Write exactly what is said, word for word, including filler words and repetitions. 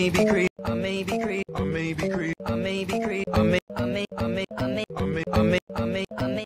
may be crazy, I may be crazy, I may be crazy, I may be crazy, I may, I may, I may, I may, I may, I may, I may.